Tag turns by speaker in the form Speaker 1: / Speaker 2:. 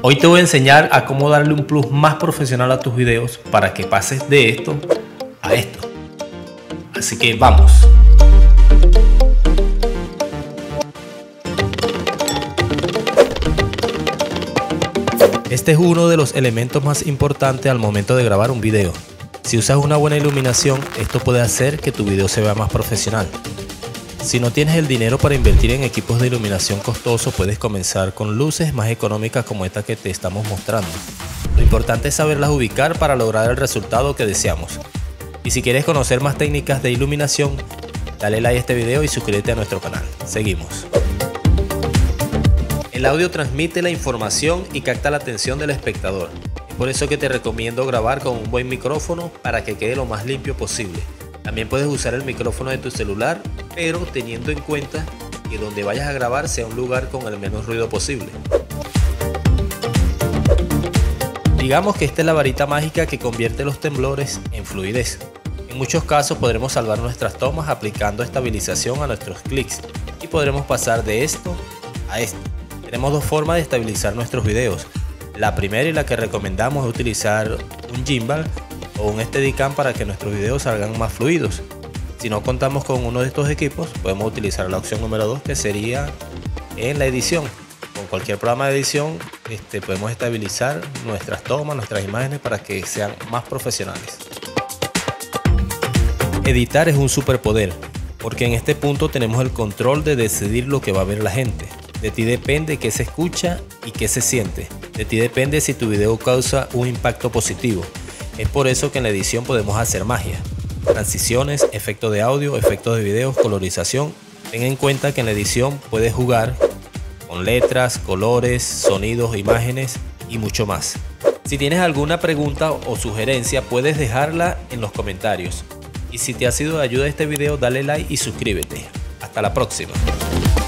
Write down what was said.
Speaker 1: Hoy te voy a enseñar a cómo darle un plus más profesional a tus videos para que pases de esto a esto. Así que vamos. Este es uno de los elementos más importantes al momento de grabar un video. Si usas una buena iluminación, esto puede hacer que tu video se vea más profesional. Si no tienes el dinero para invertir en equipos de iluminación costosos, puedes comenzar con luces más económicas como esta que te estamos mostrando. Lo importante es saberlas ubicar para lograr el resultado que deseamos. Y si quieres conocer más técnicas de iluminación, dale like a este video y suscríbete a nuestro canal. Seguimos. El audio transmite la información y capta la atención del espectador. Es por eso que te recomiendo grabar con un buen micrófono para que quede lo más limpio posible. También puedes usar el micrófono de tu celular, pero teniendo en cuenta que donde vayas a grabar sea un lugar con el menos ruido posible. Digamos que esta es la varita mágica que convierte los temblores en fluidez. En muchos casos podremos salvar nuestras tomas aplicando estabilización a nuestros clics y podremos pasar de esto a esto. Tenemos dos formas de estabilizar nuestros videos. La primera y la que recomendamos es utilizar un gimbal o un Steadicam para que nuestros videos salgan más fluidos. Si no contamos con uno de estos equipos, podemos utilizar la opción número 2, que sería en la edición. Con cualquier programa de edición podemos estabilizar nuestras tomas, nuestras imágenes para que sean más profesionales. Editar es un superpoder, porque en este punto tenemos el control de decidir lo que va a ver la gente. De ti depende qué se escucha y qué se siente. De ti depende si tu video causa un impacto positivo. Es por eso que en la edición podemos hacer magia. Transiciones, efectos de audio, efectos de video, colorización. Ten en cuenta que en la edición puedes jugar con letras, colores, sonidos, imágenes y mucho más. Si tienes alguna pregunta o sugerencia, puedes dejarla en los comentarios. Y si te ha sido de ayuda este video, dale like y suscríbete. Hasta la próxima.